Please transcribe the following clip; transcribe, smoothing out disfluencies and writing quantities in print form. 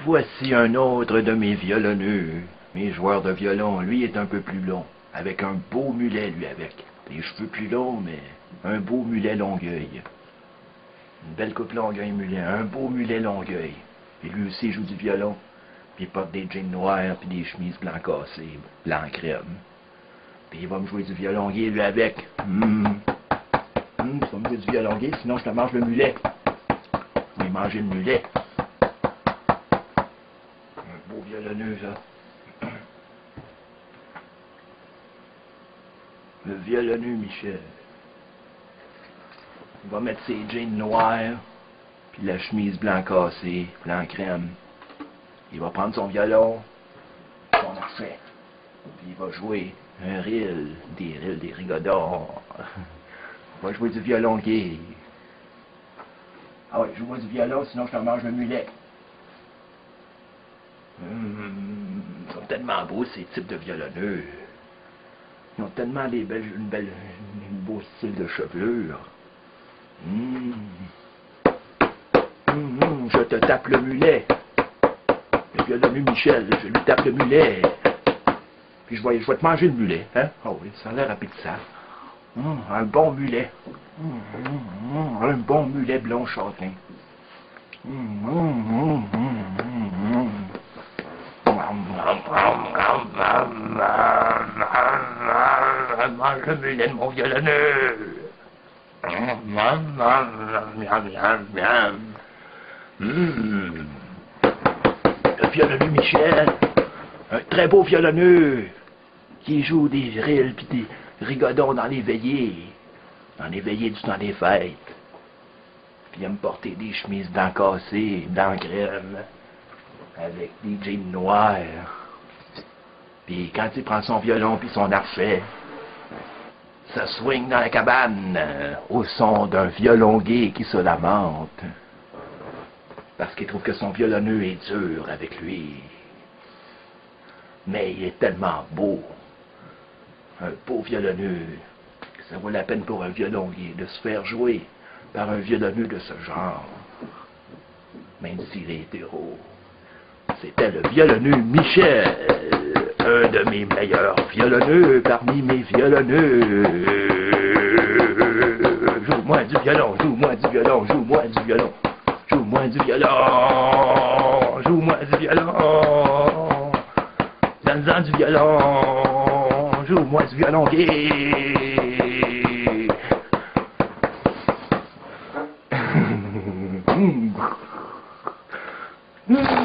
Voici un autre de mes violonneux. Mes joueurs de violon, lui est un peu plus long, avec un beau mulet, lui, avec. Les cheveux plus longs, mais un beau mulet Longueuil. Une belle coupe Longueuil-mulet, un beau mulet Longueuil. Et lui aussi joue du violon, puis il porte des jeans noirs, puis des chemises blanc cassées, blanc crème. Puis il va me jouer du violon gay, lui, avec. Tu vas me jouer du violon gay, sinon je te mange le mulet. Je vais manger le mulet. Un beau violonneux, ça. Le violonneux Michel. Il va mettre ses jeans noirs, puis la chemise blanc cassée, blanc crème. Il va prendre son violon, son archet, puis il va jouer un des rigodons. Il va jouer du violon gay. Ah ouais, joue-moi du violon, sinon je te mange le mulet. Ils sont tellement beaux, ces types de violonneux. Ils ont tellement un beau style de chevelure. Je te tape le mulet. Le violonneux Michel, je lui tape le mulet. Puis je vais te manger le mulet. Hein? Oh oui, ça a l'air appétissant. Un bon mulet. Un bon mulet blond châtain. Mange le mulet de mon violonneux. Le violonneux Michel, un très beau violonneux, qui joue des rilles pis des rigodons dans les veillées du temps des fêtes. Puis il aime porter des chemises blanc cassées, blanc crème, avec des jeans noirs. Puis quand il prend son violon puis son archet, ça swing dans la cabane au son d'un violon gay qui se lamente. Parce qu'il trouve que son violonneux est dur avec lui. Mais il est tellement beau. Un beau violonneux. Que ça vaut la peine pour un violon gay de se faire jouer par un violonneux de ce genre. Même s'il est hétéro. C'était le violonneux Michel. Un de mes meilleurs violonneux parmi mes violonneux. Joue-moi du violon, joue-moi du violon, joue-moi du violon. Joue-moi du violon, joue-moi du violon. Donne-en du violon, joue-moi du violon gay.